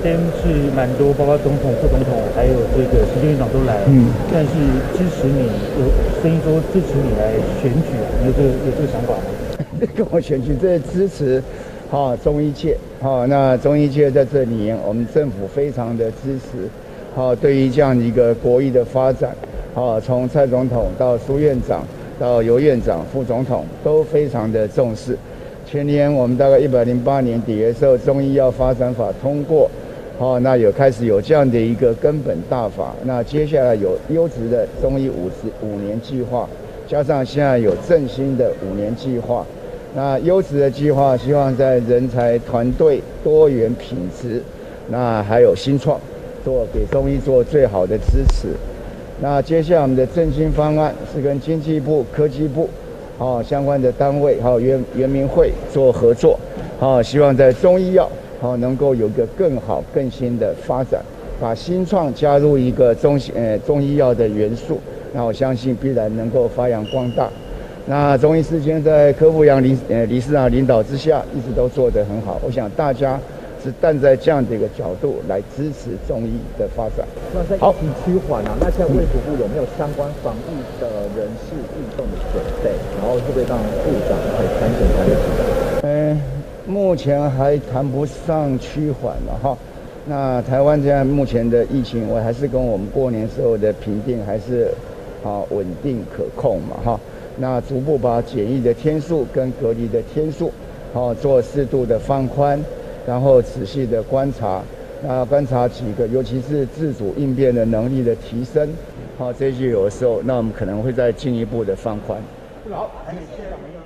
天是蛮多，包括总统、副总统，还有这个行政院长都来，但是支持你，有声音说支持你来选举啊，有这个想法吗？ 跟我选举，这支持，中医界，那中医界在这里面，我们政府非常的支持，对于这样一个国益的发展，从蔡总统到苏院长到尤院长、副总统都非常的重视。前年我们大概108年底的时候，中医药发展法通过，那开始有这样的一个根本大法。那接下来有优质的中医5年计划，加上现在有振兴的5年计划。那优质的计划，希望在人才、团队、多元品质，那还有新创，给中医做最好的支持。那接下来我们的振兴方案是跟经济部、科技部。相关的单位还有原民会做合作，希望在中医药能够有个更好更新的发展，把新创加入一个中医药的元素，那我相信必然能够发扬光大。那中医事件在柯富阳理事长领导之下，一直都做得很好，我想大家是站在这样的一个角度来支持中医的发展。 那在疫情趋缓啊，那现在卫福部有没有相关防疫的人事运动的准备？然后会不会让部长可以参选台北市？ 目前还谈不上趋缓了哈。那台湾现在目前的疫情，我还是跟我们过年时候的评定还是稳定可控嘛哈。那逐步把检疫的天数跟隔离的天数做适度的放宽。然后仔细的观察，观察几个，尤其是自主应变的能力的提升，这些有的时候，那我们可能会再进一步的放宽。 好，谢谢。